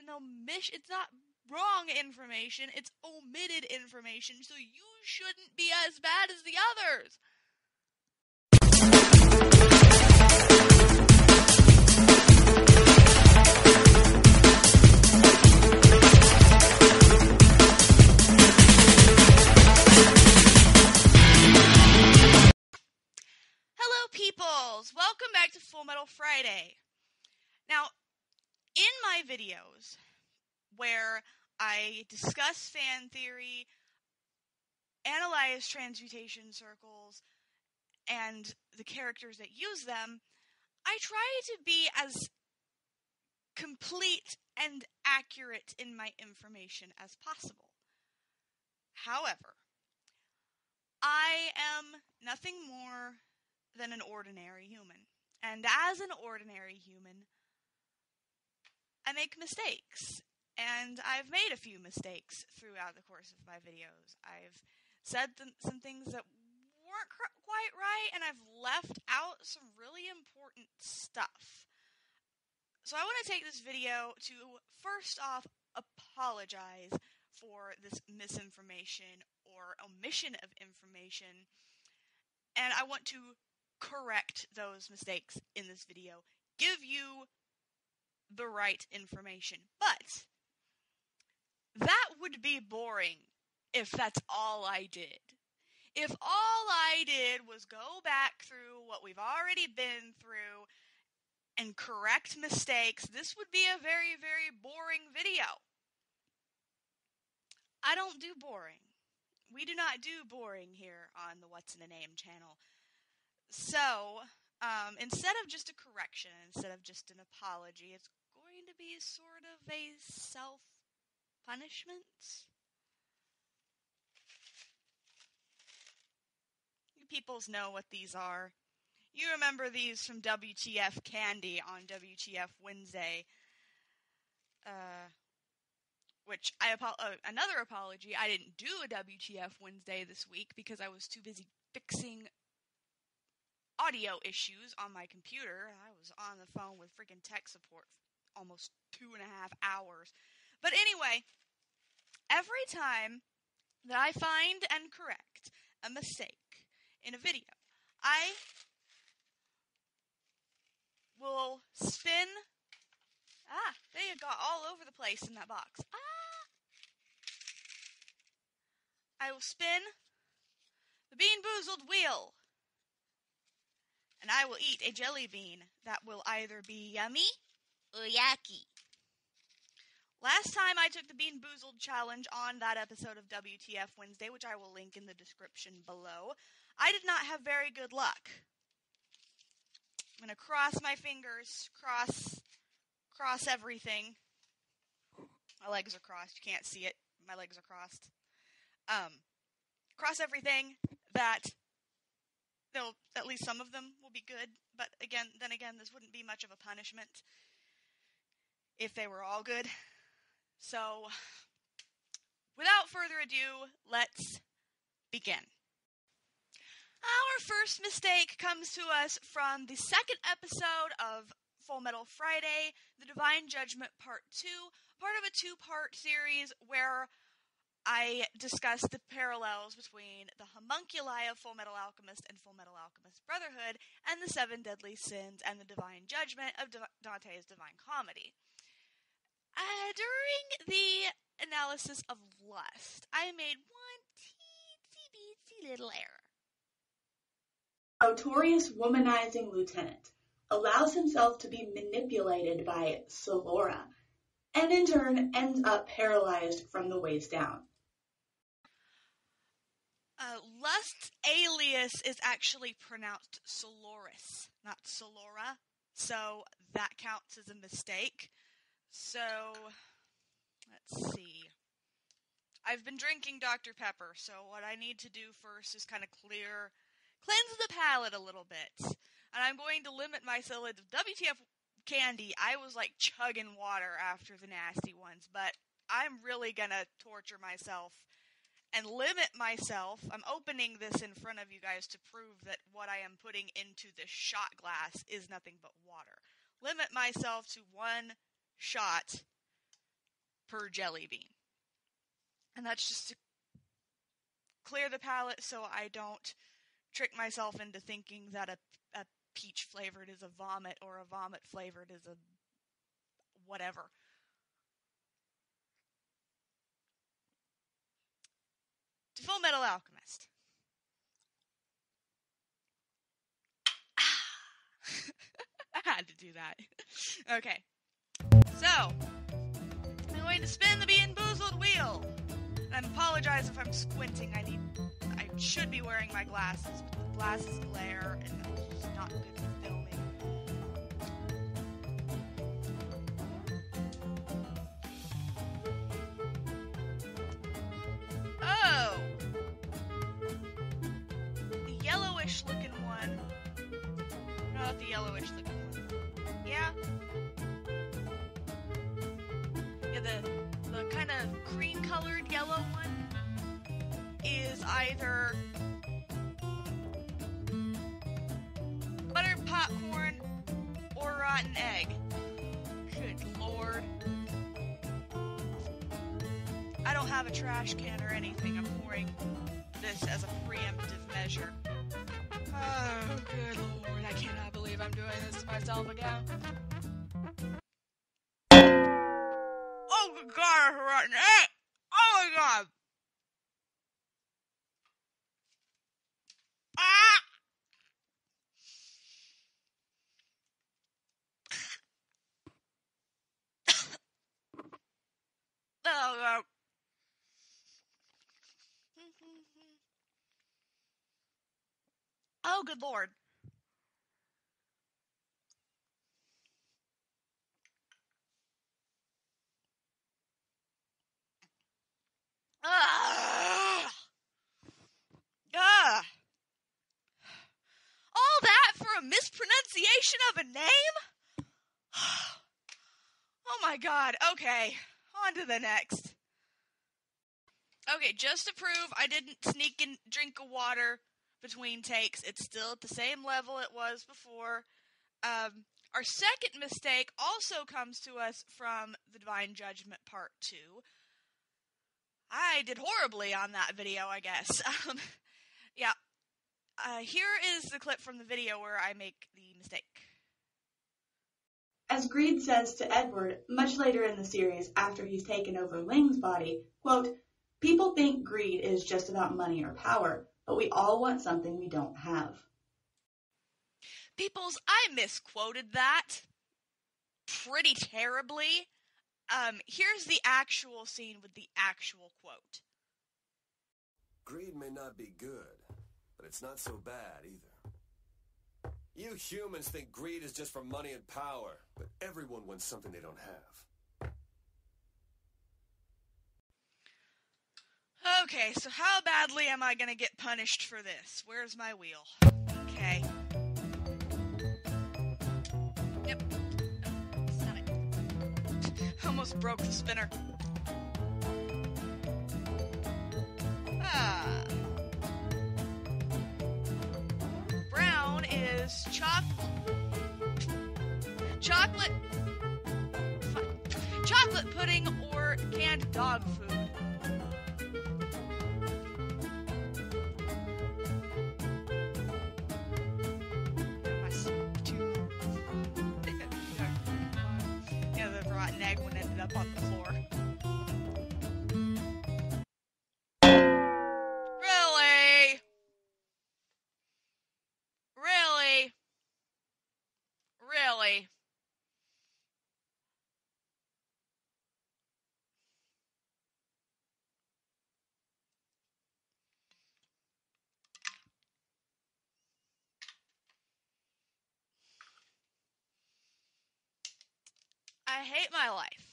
it's not wrong information, it's omitted information, so you shouldn't be as bad as the others. Hello, peoples! Welcome back to Full Metal Friday. Now, in my videos, where I discuss fan theory, analyze transmutation circles, and the characters that use them, I try to be as complete and accurate in my information as possible. However, I am nothing more than an ordinary human. And as an ordinary human, I make mistakes. And I've made a few mistakes throughout the course of my videos. I've said some things that weren't quite right, and I've left out some really important stuff. So I want to take this video to, first off, apologize for this misinformation or omission of information. And I want to correct those mistakes in this video. Give you the right information. But that would be boring if that's all I did. If all I did was go back through what we've already been through and correct mistakes, this would be a very, very boring video. I don't do boring. We do not do boring here on the What's in a Name channel. So, instead of just a correction, instead of just an apology, it's going to be sort of a self-punishment. You peoples know what these are. You remember these from WTF Candy on WTF Wednesday. Which, another apology, I didn't do a WTF Wednesday this week because I was too busy fixing audio issues on my computer. I was on the phone with freaking tech support for almost 2.5 hours. But anyway, every time that I find and correct a mistake in a video, I will spin. They got all over the place in that box. I will spin the Bean Boozled wheel. And I will eat a jelly bean that will either be yummy or yucky. Last time I took the Bean Boozled challenge on that episode of WTF Wednesday, which I will link in the description below, I did not have very good luck. I'm going to cross my fingers, cross everything. My legs are crossed. You can't see it. My legs are crossed. Cross everything that at least some of them will be good, but then again, this wouldn't be much of a punishment if they were all good. So, without further ado, let's begin. Our first mistake comes to us from the second episode of Full Metal Friday, The Divine Judgment Part 2, part of a two-part series where I discussed the parallels between the homunculi of Full Metal Alchemist and Full Metal Alchemist Brotherhood, and the 7 Deadly Sins and the Divine Judgment of Dante's Divine Comedy. During the analysis of lust, I made one teensy-beatsy little error. Notorious womanizing lieutenant allows himself to be manipulated by Solora, and in turn ends up paralyzed from the waist down. Lust's alias is actually pronounced Soloris, not Solora, so that counts as a mistake. So, let's see. I've been drinking Dr. Pepper, so what I need to do first is kind of cleanse the palate a little bit. And I'm going to limit myself to WTF Candy. I was like chugging water after the nasty ones, but I'm really gonna torture myself and limit myself. I'm opening this in front of you guys to prove that what I am putting into this shot glass is nothing but water. Limit myself to one shot per jelly bean. And that's just to clear the palate so I don't trick myself into thinking that a peach flavored is a vomit or a vomit flavored is a whatever. To Full Metal Alchemist. I had to do that. Okay. So, I'm going to spin the Bean Boozled wheel. And I apologize if I'm squinting. I should be wearing my glasses, but the glasses glare and it's just not good for filming. Oh! The yellowish looking one. Not the yellowish looking one. Yeah? Yeah, the kind of cream colored yellow one is either buttered popcorn or rotten egg. Good lord. I don't have a trash can or anything. I'm pouring this as a preemptive measure. Oh, good lord. I cannot believe I'm doing this to myself again. Oh, good god, it's rotten egg! Oh my god! Ah! Oh god. Oh, good lord. Ah! Ah! All that for a mispronunciation of a name? Oh my god. Okay. On to the next. Okay, just to prove I didn't sneak in drink of water between takes, it's still at the same level it was before. Our second mistake also comes to us from the Divine Judgment Part 2. I did horribly on that video, I guess. Yeah. Here is the clip from the video where I make the mistake. As Greed says to Edward, much later in the series after he's taken over Ling's body, quote, "People think greed is just about money or power, but we all want something we don't have." Peoples, I misquoted that pretty terribly. Here's the actual scene with the actual quote. Greed may not be good, but it's not so bad either. You humans think greed is just for money and power, but everyone wants something they don't have. Okay, so how badly am I gonna get punished for this? Where's my wheel? Okay. Yep. Stop it. Almost broke the spinner. Brown is chocolate pudding or canned dog food. Yeah, the rotten egg one ended up on the floor. Really? Really? Really? I hate my life.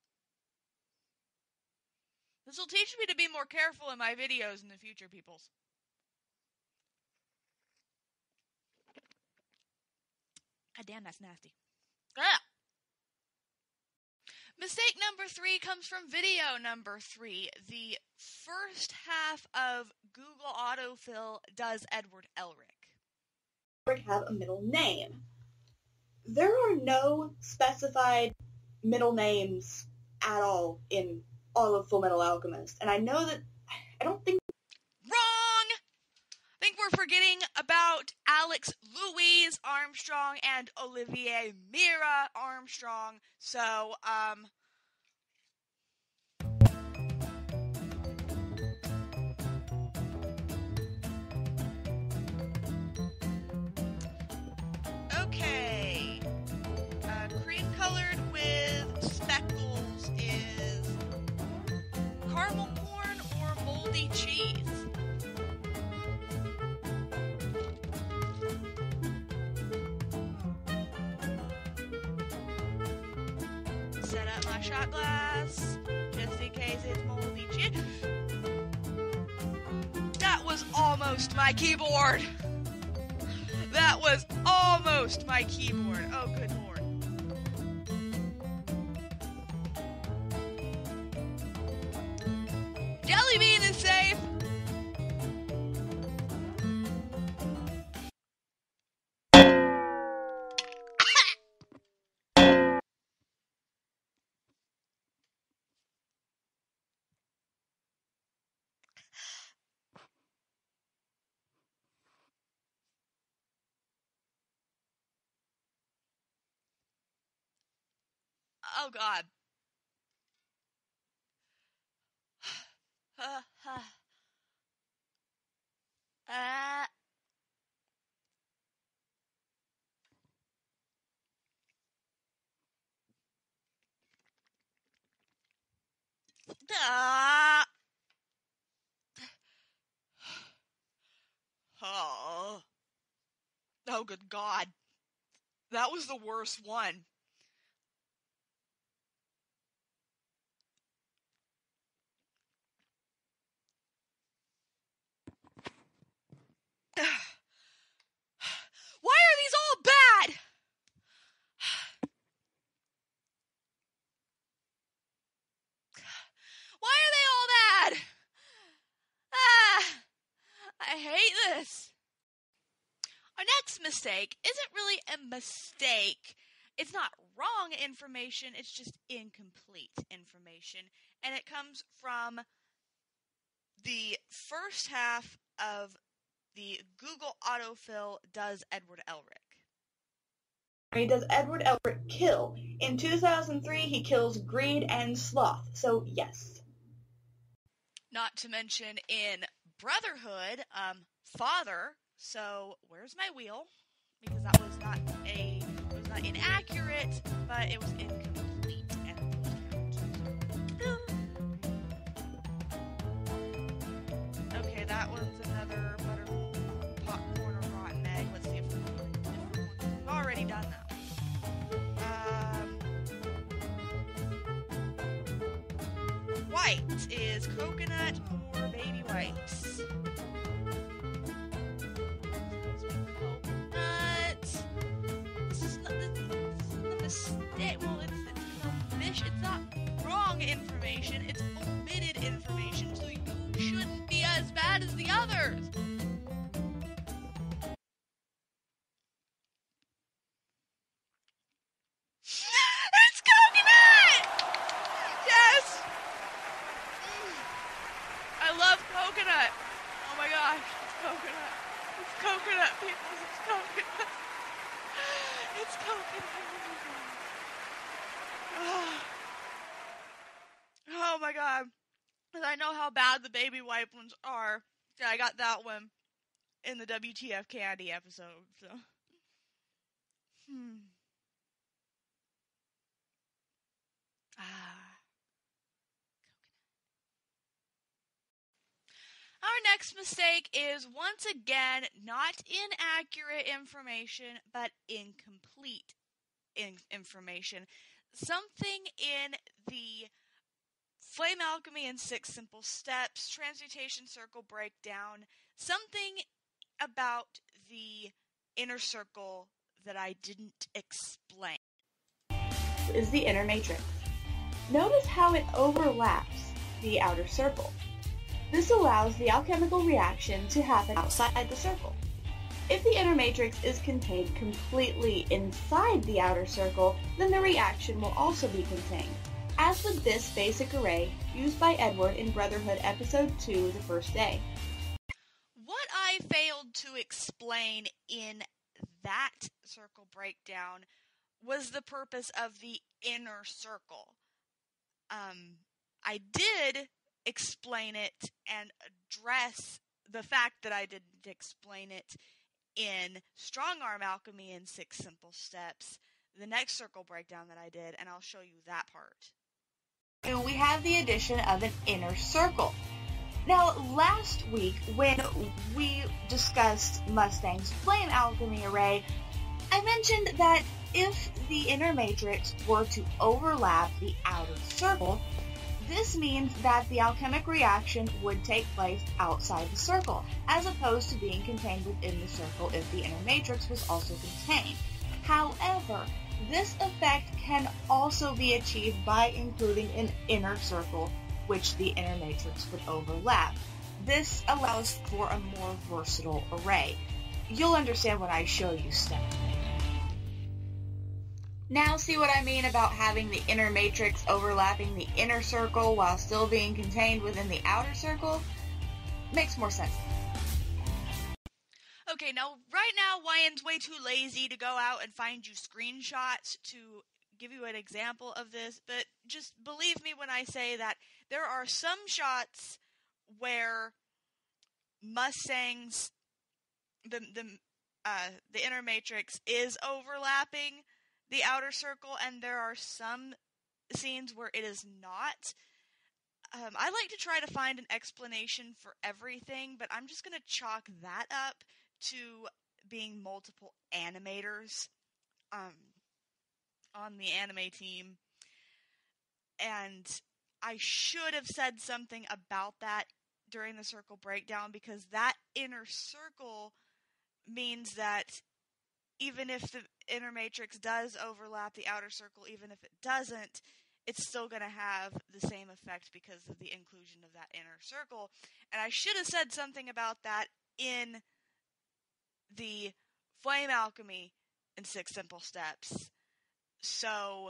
This will teach me to be more careful in my videos in the future, peoples. God damn, that's nasty. Ah! Mistake number 3 comes from video number 3. The first half of Google autofill, does Edward Elric Have a middle name. There are no specified middle names at all in all of Fullmetal Alchemist. And I know that, I don't think... Wrong! I think we're forgetting about Alex Louise Armstrong and Olivier Mira Armstrong. So, okay. Cream colored with speckles is caramel corn or moldy cheese. Set up my shot glass just in case it's moldy cheese. That was almost my keyboard. That was almost my keyboard. Oh, good lord. Jelly bean is safe. Oh god. Oh, good god. That was the worst one. Why are these all bad? Why are they all bad? I hate this. Our next mistake isn't really a mistake. It's not wrong information, it's just incomplete information. And it comes from the first half of the Google autofill, does Edward Elric. Does Edward Elric kill? In 2003, he kills Greed and Sloth, so yes. Not to mention in Brotherhood, Father. So where's my wheel? Because that was not inaccurate, but it was incomplete and count. Okay, that one's another butter popcorn or rotten egg. Let's see if we can do a different one. We've already done that. White is coconut or baby whites. It's not wrong information, it's omitted information, so you shouldn't be as bad as the others. It's coconut! Yes! I love coconut. Oh my gosh, it's coconut. It's coconut, people. It's coconut. It's coconut. Oh my god. Because I know how bad the baby wipe ones are. Yeah, I got that one in the WTF Candy episode, so. Our next mistake is, once again, not inaccurate information, but incomplete information. Something in the Flame Alchemy in 6 Simple Steps, Transmutation Circle Breakdown, something about the inner circle that I didn't explain. Is the inner matrix. Notice how it overlaps the outer circle. This allows the alchemical reaction to happen outside the circle. If the inner matrix is contained completely inside the outer circle, then the reaction will also be contained. as with this basic array used by Edward in Brotherhood Episode 2, The First Day. What I failed to explain in that circle breakdown was the purpose of the inner circle. I did explain it and address the fact that I didn't explain it in Strong Arm Alchemy in 6 Simple Steps, the next circle breakdown that I did, and I'll show you that part. And we have the addition of an inner circle. Now, last week, when we discussed Mustang's Flame Alchemy array, I mentioned that if the inner matrix were to overlap the outer circle, this means that the alchemic reaction would take place outside the circle, as opposed to being contained within the circle if the inner matrix was also contained. However, this effect can also be achieved by including an inner circle, which the inner matrix would overlap. This allows for a more versatile array. You'll understand when I show you stuff. Now see what I mean about having the inner matrix overlapping the inner circle while still being contained within the outer circle? Makes more sense. Okay, now, right now, Wyan's way too lazy to go out and find you screenshots to give you an example of this, but just believe me when I say that there are some shots where Mustang's, the inner matrix is overlapping the outer circle, and there are some scenes where it is not. I like to try to find an explanation for everything, but I'm just going to chalk that up to being multiple animators on the anime team. And I should have said something about that during the circle breakdown, because that inner circle means that even if the inner matrix does overlap the outer circle, even if it doesn't, it's still going to have the same effect because of the inclusion of that inner circle. And I should have said something about that in the Flame Alchemy in 6 Simple Steps. So,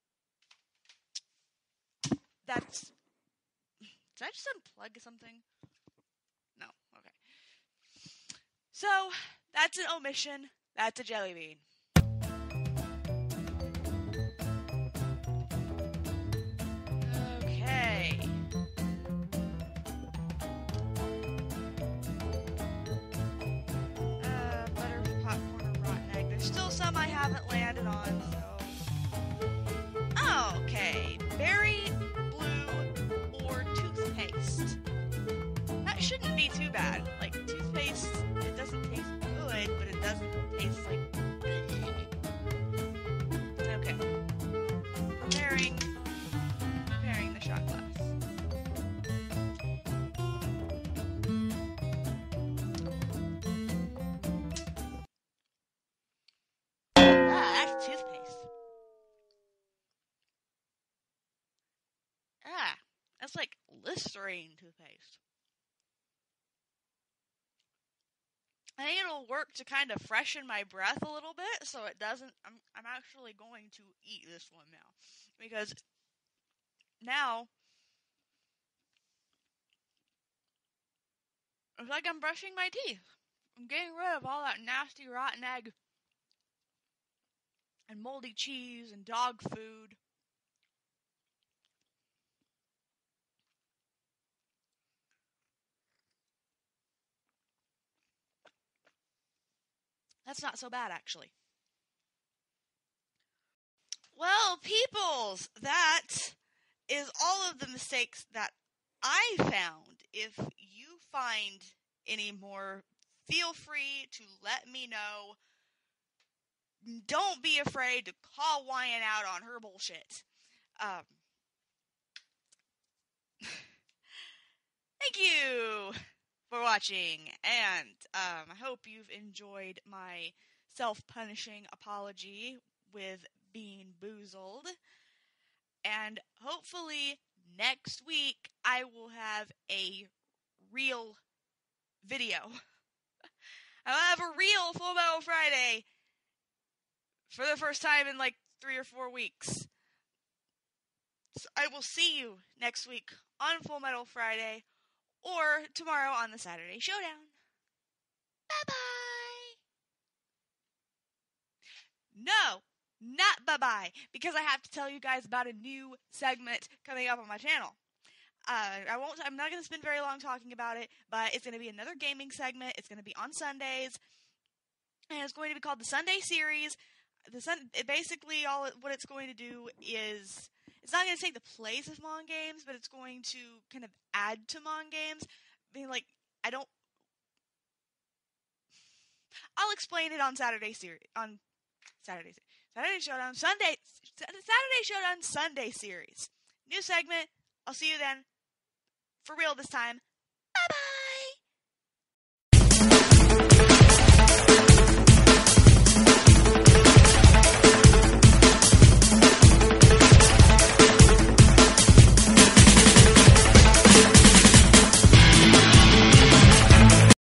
that's... Did I just unplug something? No, okay. So, that's an omission. That's a jelly bean. Okay. Butter, popcorn, or rotten egg. There's still some I haven't landed on, so... Okay. Berry, blue, or toothpaste. That shouldn't be too bad. Like, toothpaste, it doesn't taste good, but it doesn't taste like... Okay. Preparing the shot glass. That's toothpaste. That's like Listerine toothpaste. I think it'll work to kind of freshen my breath a little bit, so it doesn't... I'm actually going to eat this one now. Because now, it's like I'm brushing my teeth. I'm getting rid of all that nasty rotten egg and moldy cheese and dog food. That's not so bad, actually. Well, peoples, that is all of the mistakes that I found. If you find any more, feel free to let me know. Don't be afraid to call Wyan out on her bullshit. Thank you for watching, and I hope you've enjoyed my self-punishing apology with being boozled. And hopefully next week I will have a real video. I'll have a real Full Metal Friday for the first time in like 3 or 4 weeks. So I will see you next week on Full Metal Friday or tomorrow on the Saturday Showdown. Bye-bye! No, not bye-bye, because I have to tell you guys about a new segment coming up on my channel. I'm not going to spend very long talking about it, but it's going to be another gaming segment. It's going to be on Sundays, and it's going to be called the Sunday Series. Basically, what it's going to do is, it's not going to take the place of Mon Games, but it's going to kind of add to Mon Games. Being like, I'll explain it on Saturday Showdown Sunday Series. New segment. I'll see you then. For real this time.